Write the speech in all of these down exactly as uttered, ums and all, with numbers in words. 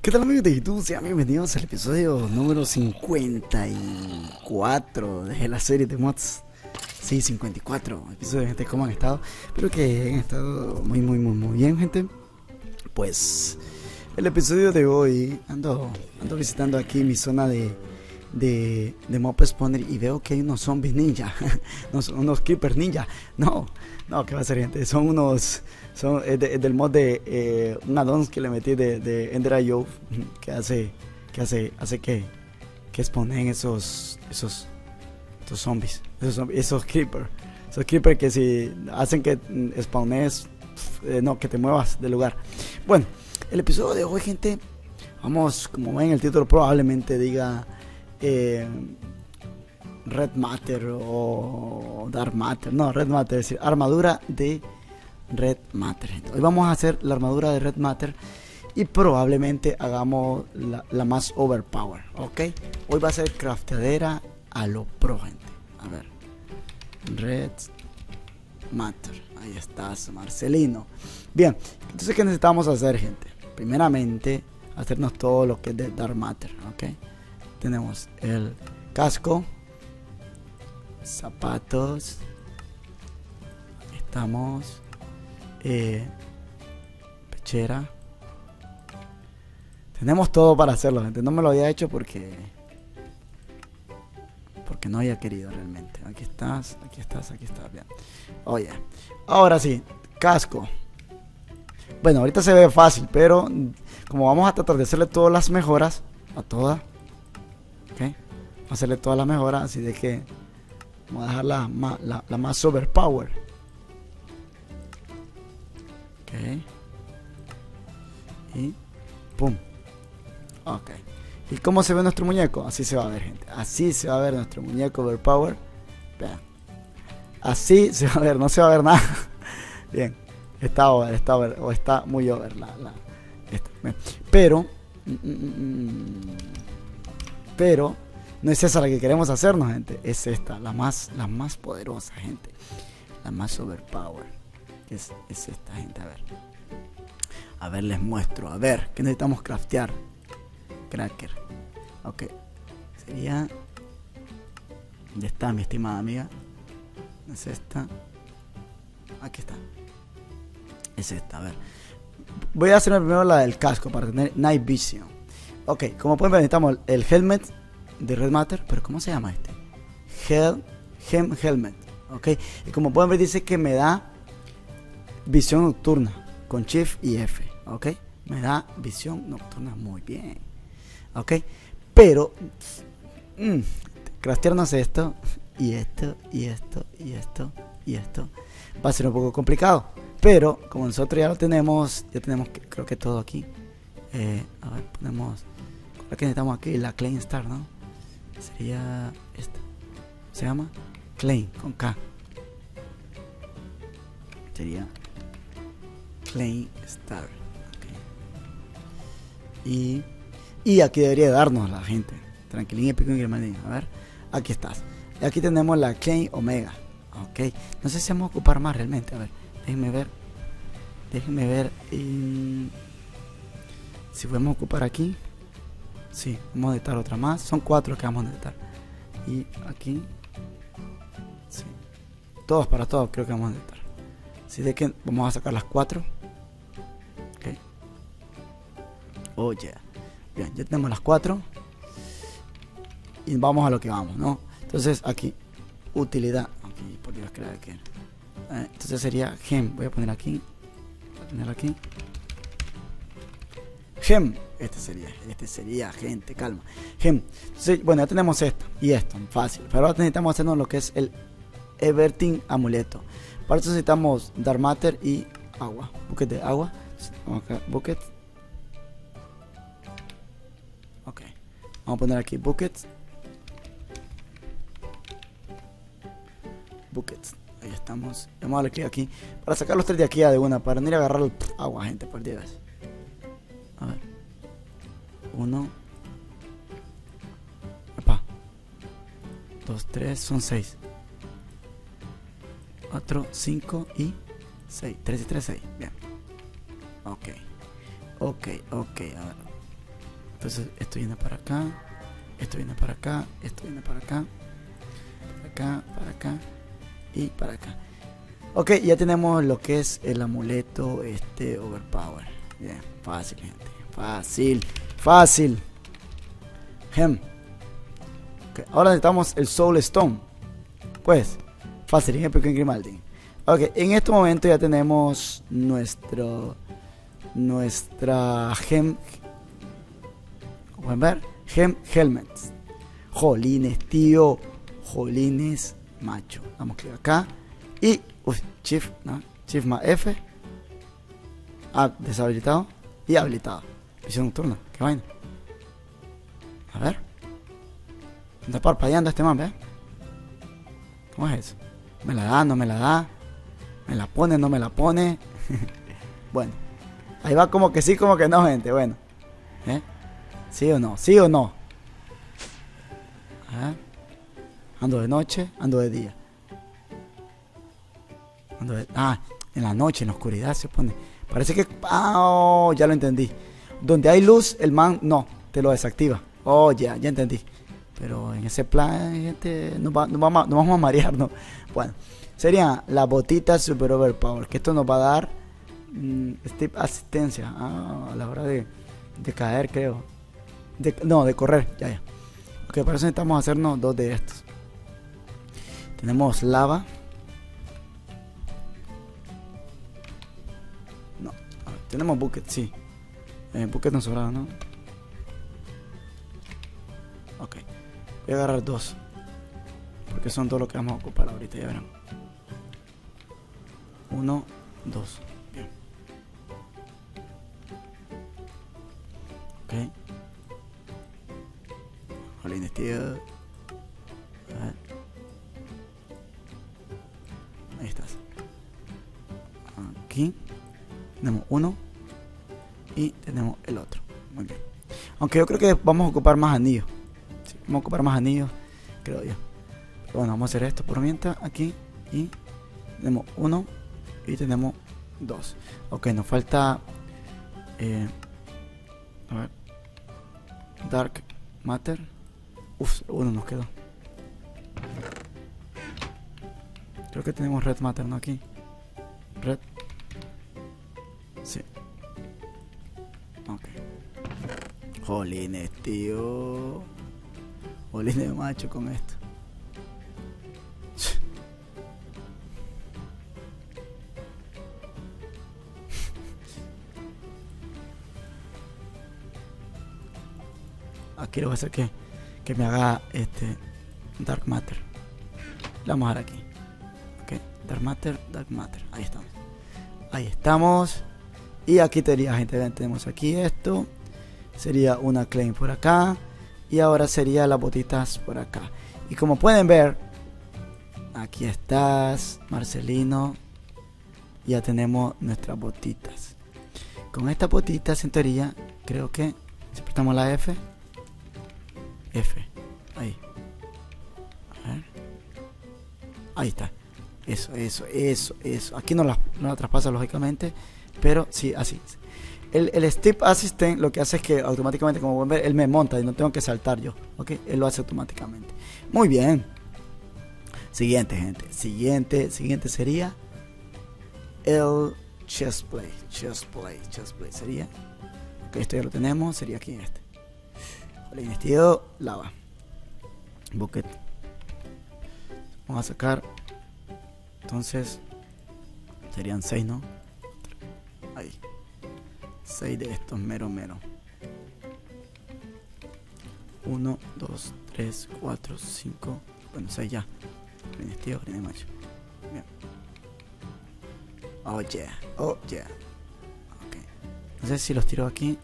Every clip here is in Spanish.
¿Qué tal, amigos de YouTube? Sean bienvenidos al episodio número cincuenta y cuatro de la serie de mods. Sí, cincuenta y cuatro episodios, gente. ¿Cómo han estado? Espero que hayan estado muy, muy, muy, muy bien, gente. Pues el episodio de hoy ando, ando visitando aquí mi zona de de, de mob spawner y veo que hay unos zombies ninja. No son unos creepers ninja. No, no, ¿qué va a ser, gente? Son unos son es, de, es del mod de eh, un addon que le metí de, de Ender I O, que hace que hace hace que que spawnen esos esos esos zombies, esos zombies, esos creepers, esos creepers que si hacen que spawnes, eh, no, que te muevas del lugar. Bueno, el episodio de hoy, gente, vamos, como ven el título probablemente diga eh, Red Matter o Dark Matter. No, Red Matter, es decir, armadura de Red Matter. Hoy vamos a hacer la armadura de Red Matter y probablemente hagamos la, la más overpower, ok. Hoy va a ser crafteadera a lo pro, gente. A ver, Red Matter, ahí estás, Marcelino. Bien, entonces, ¿qué necesitamos hacer, gente? Primeramente, hacernos todo lo que es de Dark Matter, ok. Tenemos el casco, zapatos, aquí estamos, eh, pechera. Tenemos todo para hacerlo, gente. No me lo había hecho porque porque no había querido realmente. Aquí estás, aquí estás, aquí estás. Bien. Oye, ahora sí, casco. Bueno, ahorita se ve fácil, pero como vamos a tratar de hacerle todas las mejoras, a todas, ok, vamos a hacerle todas las mejoras, así de que vamos a dejar la, la, la más overpower. Ok. Y pum. Ok. ¿Y cómo se ve nuestro muñeco? Así se va a ver, gente. Así se va a ver nuestro muñeco overpower. Vean. Así se va a ver, no se va a ver nada. Bien. Está over, está over, o está muy over la, la esta. Pero mm, mm, pero no es esa la que queremos hacernos, gente. Es esta, la más, la más poderosa, gente. La más overpower. Es, es esta, gente. A ver. A ver, les muestro. A ver, ¿qué necesitamos craftear? Cracker. Ok. Sería... ¿Dónde está, mi estimada amiga? Es esta. Aquí está. Es esta, a ver. Voy a hacer primero la del casco para tener Night Vision. Ok, como pueden ver, necesitamos el helmet de Red Matter. Pero ¿cómo se llama este? Hel Gem Helmet. Ok. Y como pueden ver, dice que me da visión nocturna con Shift y F. Ok. Me da visión nocturna muy bien. Ok. Pero mmm, craftearnos esto y esto y esto y esto y esto va a ser un poco complicado. Pero como nosotros ya lo tenemos, ya tenemos que, creo que todo aquí. Eh, a ver, ponemos la que necesitamos aquí, la Claim Star, ¿no? Sería esta. Se llama Claim con K. Sería Claim Star. Okay. Y, y aquí debería darnos la gente. Tranquilín, épico y gremlin. A ver, aquí estás. Y aquí tenemos la Claim Omega. Ok. No sé si vamos a ocupar más realmente. A ver, déjenme ver. Déjenme ver. Y si podemos ocupar aquí. Sí, vamos a necesitar otra más. Son cuatro que vamos a necesitar. Y aquí. Sí. Todos para todos creo que vamos a necesitar. Así de que vamos a sacar las cuatro. Ok. Oh yeah. Bien, ya tenemos las cuatro. Y vamos a lo que vamos, ¿no? Entonces aquí. Utilidad. Aquí, por Dios, creo que. Eh, entonces sería gem. Voy a poner aquí. Voy a poner aquí. Gem. Este sería, este sería, gente, calma. Gem. Entonces, bueno, ya tenemos esto y esto, fácil. Pero ahora necesitamos hacernos lo que es el Everting Amuleto. Para eso necesitamos Dark Matter y agua. Bucket de agua. Okay, bucket. Ok. Vamos a poner aquí buckets. Buckets. Ahí estamos. Vamos a darle clic aquí. Para sacar los tres de aquí ya de una. Para no ir a agarrar el agua, gente, por Dios. A ver. Uno. Epa. Dos, tres. Son seis. Cuatro, cinco y seis. Tres y tres, seis. Bien. Ok. Ok, ok. A ver. Entonces esto viene para acá, esto viene para acá, esto viene para acá, para acá, para acá y para acá. Ok, ya tenemos lo que es el amuleto este overpower. Bien, fácil, gente. Fácil, fácil. Gem. Okay, ahora necesitamos el Soul Stone. Pues, fácil, en el pequeño Grimaldi. Ok, en este momento ya tenemos nuestro nuestra gem. ¿Cómo pueden ver? Gem Helmets. Jolines, tío. Jolines, macho. Damos clic acá. Y, uy, Shift, ¿no? Shift más F. Ah, deshabilitado. Y habilitado. Visión nocturna, qué vaina. A ver. Anda parpadeando este man, ¿ves? ¿Cómo es eso? ¿Me la da? ¿No me la da? ¿Me la pone? ¿No me la pone? Bueno. Ahí va como que sí, como que no, gente. Bueno. ¿Eh? ¿Sí o no? ¿Sí o no? A ver. Ando de noche, ando de día. Ando de... Ah, en la noche, en la oscuridad se pone. Parece que... Ah, oh, ya lo entendí. Donde hay luz, el man no, te lo desactiva. Oh, ya, ya entendí. Pero en ese plan, gente, nos, va, nos, vamos, nos vamos a marear, ¿no? Bueno, serían las botitas Super Overpower, que esto nos va a dar mmm, step asistencia ah, a la hora de, de caer, creo. De, no, de correr, ya, ya. Ok, para eso necesitamos hacernos dos de estos. Tenemos lava. No, a ver, tenemos bucket, sí. Eh, bucket nos sobraba, ¿no? Ok. Voy a agarrar dos. Porque son todo lo que vamos a ocupar ahorita, ya verán. Uno, dos. Bien. Ok. Jolines, tío. A ver. Ahí estás. Aquí. Tenemos uno. Y tenemos el otro. Muy bien. Aunque yo creo que vamos a ocupar más anillos. Sí, vamos a ocupar más anillos, creo yo. Pero bueno, vamos a hacer esto por mientras aquí. Y tenemos uno. Y tenemos dos. Ok, nos falta... Eh, a ver. Dark Matter. Uf, uno nos quedó. Creo que tenemos Red Matter, ¿no? Aquí. Red. Sí. Ok. Jolines, tío. Jolines, macho, con esto. Aquí lo voy a hacer que, que me haga este Dark Matter. Le vamos a dar aquí. Ok, Dark Matter, Dark Matter. Ahí estamos. Ahí estamos. Y aquí tendría, gente, vean, tenemos aquí esto. Sería una claim por acá. Y ahora sería las botitas por acá. Y como pueden ver, aquí estás, Marcelino. Ya tenemos nuestras botitas. Con estas botitas, en teoría, creo que si apretamos la F. F. Ahí. A ver. Ahí está. Eso, eso, eso, eso. Aquí no la, no la traspasa lógicamente. Pero sí, así. El, el Step Assistant lo que hace es que automáticamente, como pueden ver, él me monta y no tengo que saltar yo. Ok, él lo hace automáticamente. Muy bien. Siguiente, gente. Siguiente, siguiente sería el Chest Play. Chest Play, Chest Play sería. Ok, esto ya lo tenemos. Sería aquí este. El vestido, lava. Bucket. Vamos a sacar. Entonces serían seis, ¿no? Ahí. seis de estos, mero, mero. uno, dos, tres, cuatro, cinco. Bueno, seis ya. Bien, tío, bien, macho. Bien. Oh, yeah. Oh, yeah. Ok. No sé si los tiro aquí.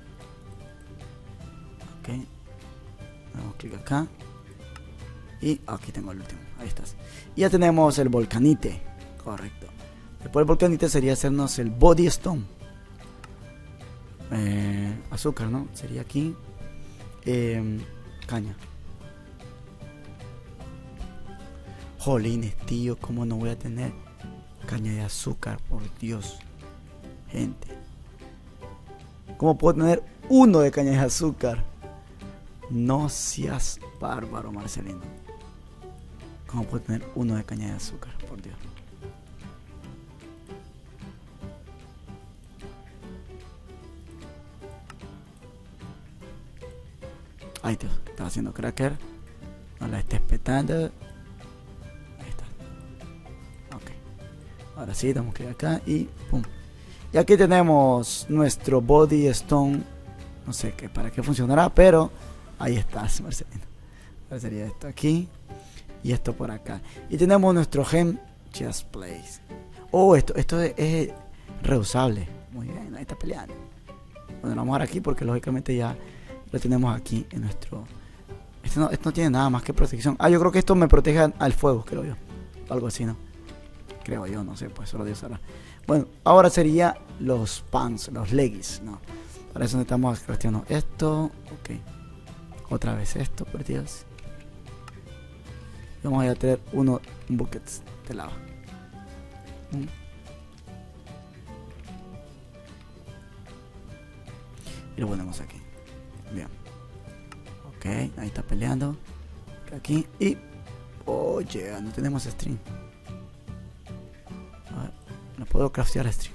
Ok. Damos clic acá. Y aquí tengo el último. Ahí estás. Y ya tenemos el volcanite. Correcto. Después el volcanite sería hacernos el body stone. Eh, azúcar, ¿no? Sería aquí. Eh, caña. Jolines, tío. ¿Cómo no voy a tener caña de azúcar? Por Dios. Gente. ¿Cómo puedo tener uno de caña de azúcar. No seas bárbaro, Marcelino. ¿Cómo puedo tener uno de caña de azúcar? Por Dios. Ay, Dios, estaba haciendo cracker. No la estés petando. Ahí está. Ok. Ahora sí, damos clic acá y pum. Y aquí tenemos nuestro Body Stone. No sé qué, para qué funcionará, pero ahí está, Marcelino. Ahora sería esto aquí y esto por acá. Y tenemos nuestro Gem Chest Place. Oh, esto, esto es, es reusable. Muy bien, ahí está peleando. Bueno, lo vamos a dar aquí porque lógicamente ya lo tenemos aquí en nuestro... Esto no, esto no tiene nada más que protección. Ah, yo creo que esto me protege al fuego, creo yo. Algo así, ¿no? Creo yo, no sé, pues solo Dios sabrá. Bueno, ahora sería los pants, los leggings, ¿no? Para eso necesitamos cuestionando esto. Ok. Otra vez esto, por Dios. Vamos a tener uno, un bucket de lava. Mm. Y lo ponemos aquí. Bien. Ok, ahí está peleando. Aquí. Y... oye, oh, no tenemos string. A ver, no puedo craftear string.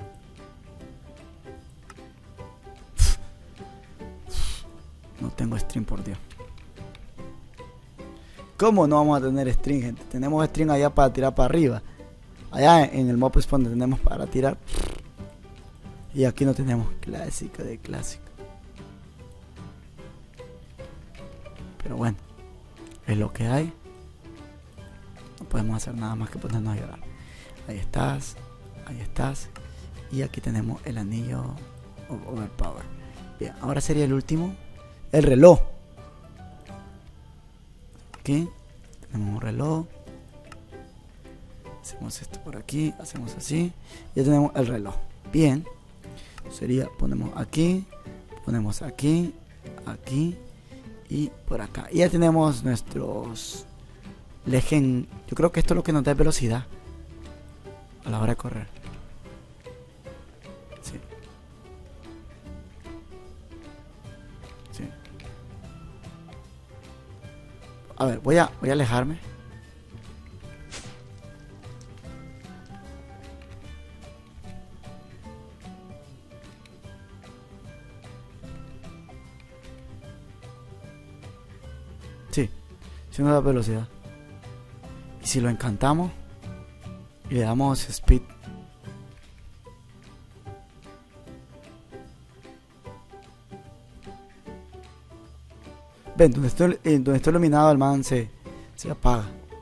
No tengo string, por Dios. ¿Cómo no vamos a tener string, gente? Tenemos string allá para tirar para arriba. Allá en el mob spawn tenemos para tirar. Y aquí no tenemos. Clásico de clásico. Pero bueno, es lo que hay. No podemos hacer nada más que ponernos a llorar. Ahí estás. Ahí estás. Y aquí tenemos el anillo Overpower. Bien, ahora sería el último. El reloj. Aquí tenemos un reloj. Hacemos esto por aquí. Hacemos así. Ya tenemos el reloj. Bien. Sería, ponemos aquí. Ponemos aquí. Aquí. Y por acá. Y ya tenemos nuestros legend. Yo creo que esto es lo que nos da velocidad a la hora de correr. Sí. Sí. A ver, voy a, voy a alejarme. Sí, si nos da velocidad. Y si lo encantamos y le damos speed. Ven, donde estoy, eh, donde estoy iluminado el man se, se apaga.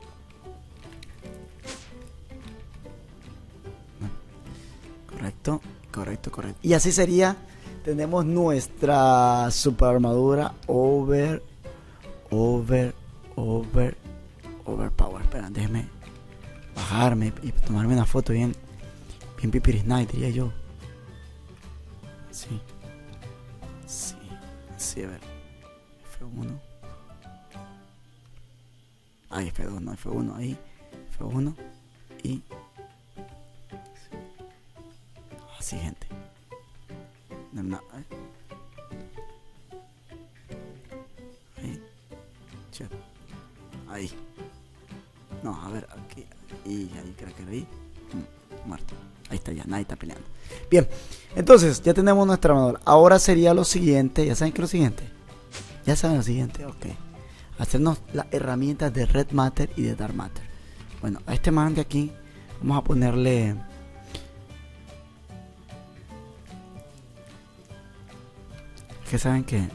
Correcto, correcto, correcto. Y así sería. Tenemos nuestra super armadura over, over, over, overpower. Espera, déjeme bajarme y tomarme una foto bien, bien pipiris night, diría yo. Sí, sí, sí, a ver. F uno. Ahí F dos, no, F uno, ahí. F uno. Y... así, gente. No, no, ¿eh? Ahí. Chat. Ahí. No, a ver, aquí. Y ahí, creo que ahí. Mm, muerto. Ahí está ya, nadie está peleando. Bien, entonces ya tenemos nuestra armadura. Ahora sería lo siguiente. ¿Ya saben qué es lo siguiente? Ya saben lo siguiente, ok. Hacernos las herramientas de Red Matter y de Dark Matter. Bueno, a este man de aquí vamos a ponerle... que saben que...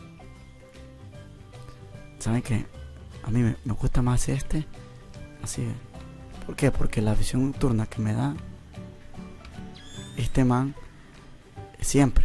saben que a mí me, me gusta más este. Así. ¿Por qué? Porque la visión nocturna que me da este man siempre.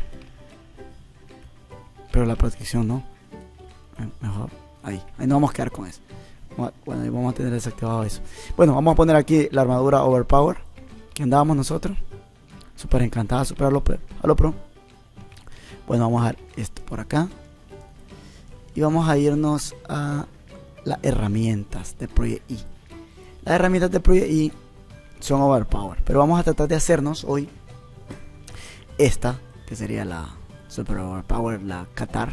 Pero la protección no. Mejor ahí, ahí nos vamos a quedar con eso. Bueno, ahí vamos a tener desactivado eso. Bueno, vamos a poner aquí la armadura Overpower que andábamos nosotros. Súper encantada, súper a lo, a lo pro. Bueno, vamos a dar esto por acá. Y vamos a irnos a las herramientas de Project E. Las herramientas de Project E son Overpower. Pero vamos a tratar de hacernos hoy esta, que sería la super overpower, la Qatar.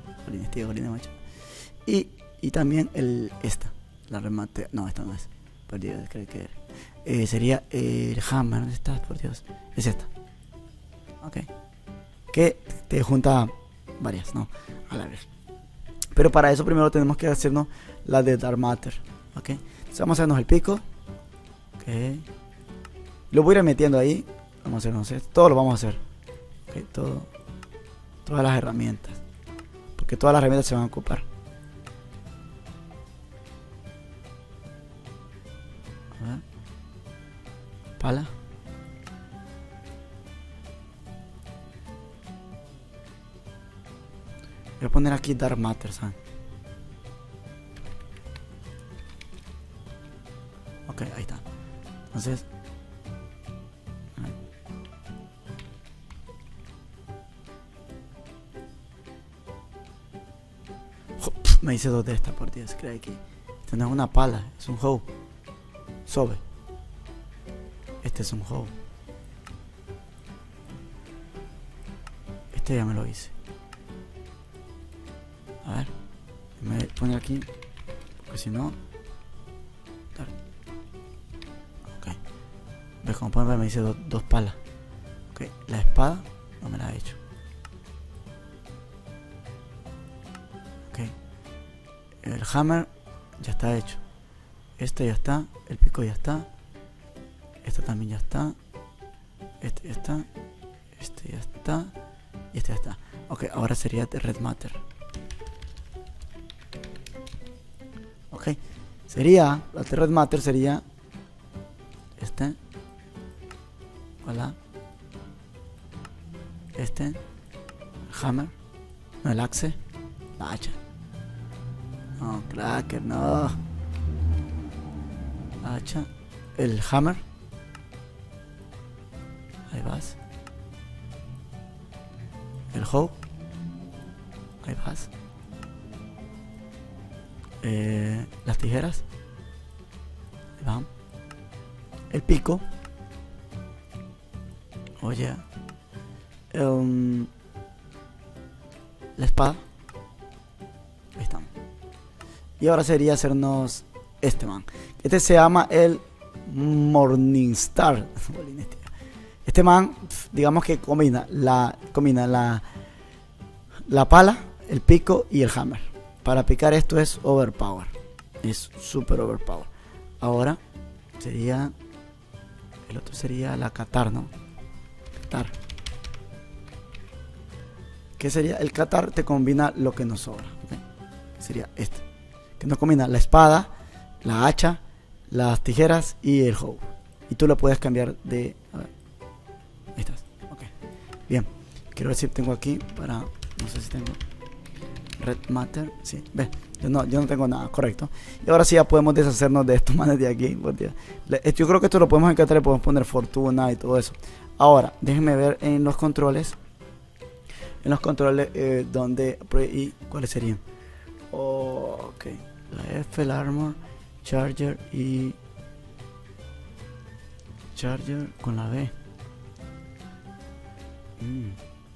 Y, y también el esta, la remate. No, esta no es. Por Dios, creo que eh, sería el hammer. ¿Dónde estás? Por Dios. Es esta. Ok. Que te junta varias, ¿no? A la vez. Pero para eso primero tenemos que hacernos la de Dark Matter. Ok. Entonces vamos a hacernos el pico. Ok. Lo voy a ir metiendo ahí. Vamos a hacernos esto. Todo lo vamos a hacer. Ok. Todo. Todas las herramientas. Porque todas las herramientas se van a ocupar. A ver. Pala. Voy a poner aquí Dark Matter, ¿saben? Ok, ahí está. Entonces... me hice dos de estas, por Dios, creo que esta no es una pala, es un hoe. Sobe. Este es un hoe. Este ya me lo hice. A ver, me voy a poner aquí, porque si no... Ok. ¿Ves cómo pueden ver? Me hice do, dos palas. Ok, la espada no me la he hecho. Ok. El hammer ya está hecho. Este ya está, el pico ya está. Este también ya está. Este ya está. Este ya está. Y este ya está. Ok, ahora sería de Red Matter. Ok, sería, la de Red Matter sería este. Hola. Este. El hammer. No, el axe. La hacha. No, cracker, no. La hacha. El hammer. Ahí vas. El hoe. Ahí vas. Eh, las tijeras. Ahí van. El pico. Oye. Um, la espada. Ahí estamos. Y ahora sería hacernos este man. Este se llama el Morningstar. Este man, digamos que combina la combina la la pala, el pico y el hammer. Para picar esto es overpower. Es super overpower. Ahora sería el otro sería la Qatar, ¿no? Qatar. ¿Qué sería? El Qatar te combina lo que nos sobra. ¿Okay? Sería este. Que nos combina la espada, la hacha, las tijeras y el hoe. Y tú lo puedes cambiar de... A ver. Ahí estás. Ok. Bien. Quiero ver si tengo aquí para... No sé si tengo... Red Matter. Sí. Ve. Yo no, yo no tengo nada. Correcto. Y ahora sí ya podemos deshacernos de estos manes de aquí. Yo creo que esto lo podemos encantar y podemos poner fortuna y todo eso. Ahora, déjenme ver en los controles. En los controles eh, donde... ¿Y cuáles serían? Oh, ok. La F, el armor, charger y... Charger con la B. Mm.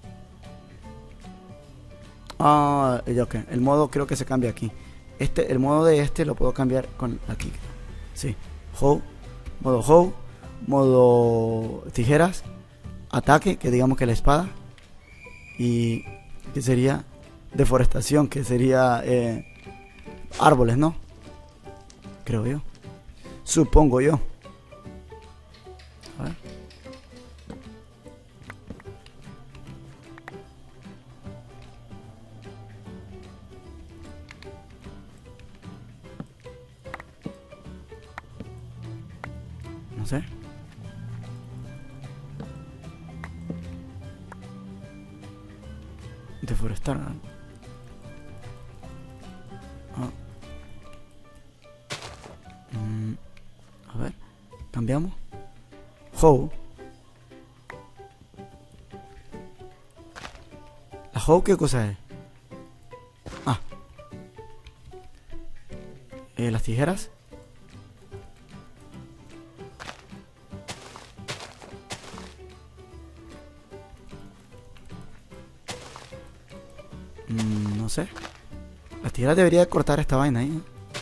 Ah, ok. El modo creo que se cambia aquí. Este, el modo de este lo puedo cambiar con aquí. Sí. Hoe. Modo hoe. Modo tijeras. Ataque, que digamos que la espada. Y que sería deforestación, que sería eh, árboles, ¿no? Creo yo. Supongo yo. A ver. No sé. Deforestar, ¿no? Ah. Mm, a ver, cambiamos. Hoe. ¿La hoe qué cosa es? Ah. Eh, las tijeras. Mm, no sé. La tijera debería de cortar esta vaina ahí, ¿eh?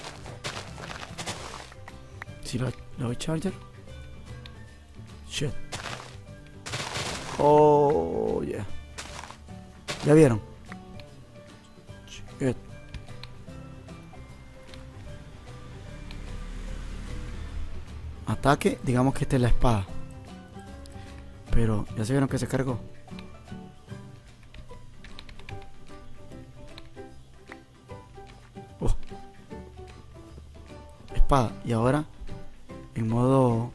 Si lo, lo doy charger. Shit. Oh, yeah. ¿Ya vieron? Shit. Ataque, digamos que esta es la espada. Pero, ¿ya se vieron que se cargó? Oh. Espada. Y ahora, en modo...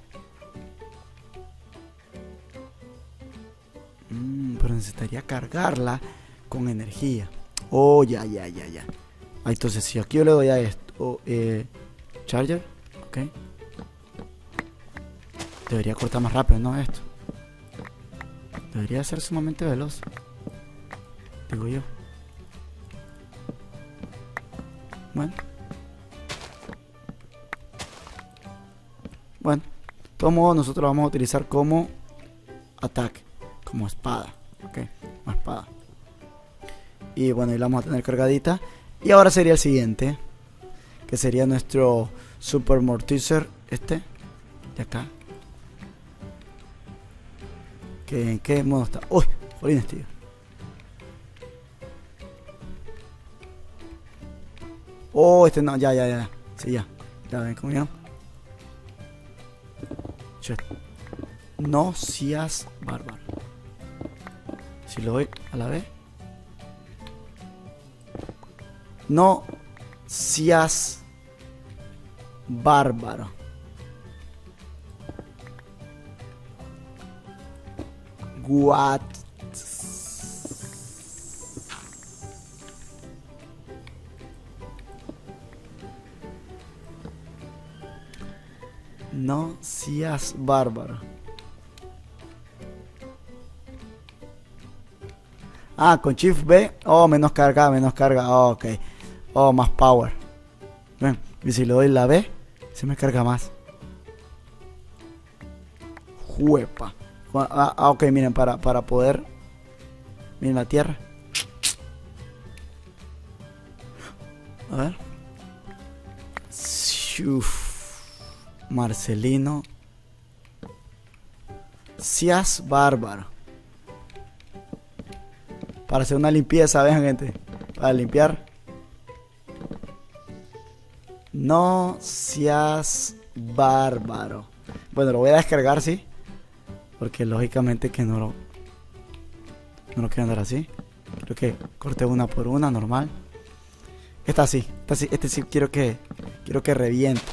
Mm, pero necesitaría cargarla con energía. Oh, ya, ya, ya, ya. Ah, entonces, si aquí yo le doy a esto... Oh, eh, charger. Ok. Debería cortar más rápido, ¿no? Esto. Debería ser sumamente veloz. Digo yo. Bueno. Bueno. De todos modos, nosotros vamos a utilizar como ataque. Como espada. Ok. Como espada. Y bueno, ahí la vamos a tener cargadita. Y ahora sería el siguiente. Que sería nuestro Super Mortizer. Este. De acá. ¿En qué modo está? ¡Uy! Jolines, tío. Oh, este no, ya, ya, ya. Sí, ya. Ya ven, ¿cómo vieron? No seas bárbaro. Si lo doy a la vez. No seas bárbaro. What? No seas bárbaro. Ah, con Shift B. Oh, menos carga, menos carga. Oh, ok. Oh, más power. Ven. Y si le doy la B, se me carga más. Juepa. Ah, ah, ok, miren, para, para poder... Miren la tierra. A ver. Uf. Marcelino. Seas bárbaro. Para hacer una limpieza, vean, gente. Para limpiar. No seas bárbaro. Bueno, lo voy a descargar, sí. Porque lógicamente que no lo... No lo quiero andar así. Creo que corté una por una, normal. Esta sí, esta sí, este sí quiero que... Quiero que reviente.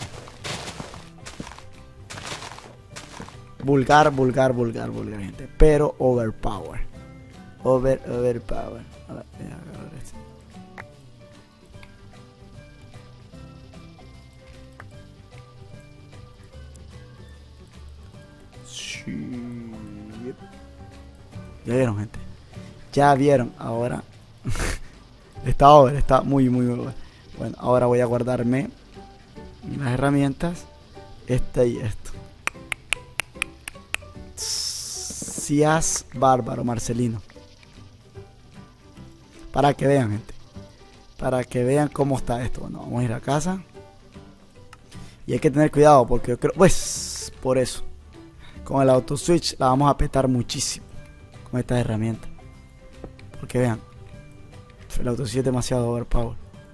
Vulgar, vulgar, vulgar, vulgar, gente. Pero overpower. Over, overpower. A ver, a ver, a ver esto. Ya vieron, gente. Ya vieron. Ahora está over, está muy, muy over. Bueno, ahora voy a guardarme las herramientas. Esta y esto. Seas bárbaro, Marcelino. Para que vean, gente. Para que vean cómo está esto. Bueno, vamos a ir a casa. Y hay que tener cuidado porque yo creo... Pues, por eso. Con el auto switch la vamos a petar muchísimo. Con estas herramientas. Porque vean. El auto switch es demasiado overpower.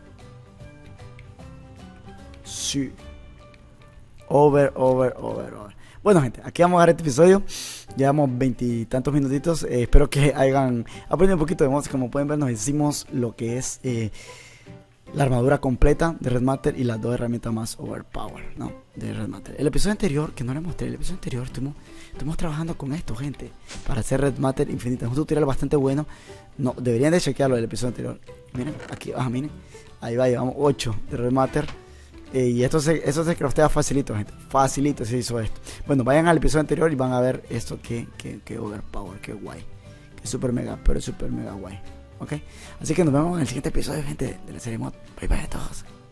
Sí. Over, over, over, over. Bueno, gente, aquí vamos a dejar este episodio. Llevamos veintitantos minutitos. Eh, espero que hayan aprendido un poquito de mods. Como pueden ver, nos hicimos lo que es eh, la armadura completa de Red Matter y las dos herramientas más overpower, ¿no? De Red Matter. El episodio anterior, que no les mostré, el episodio anterior estuvimos, estuvimos trabajando con esto, gente, para hacer Red Matter infinita. Es un tutorial bastante bueno. No, deberían de chequearlo del episodio anterior. Miren, aquí abajo, miren. Ahí va, llevamos ocho de Red Matter. Eh, y esto se, esto se craftea facilito, gente. Facilito se hizo esto. Bueno, vayan al episodio anterior y van a ver esto que, que, que overpower, que guay. Que super mega, pero super mega guay. Ok. Así que nos vemos en el siguiente episodio, gente, de la serie mod. Bye bye a todos.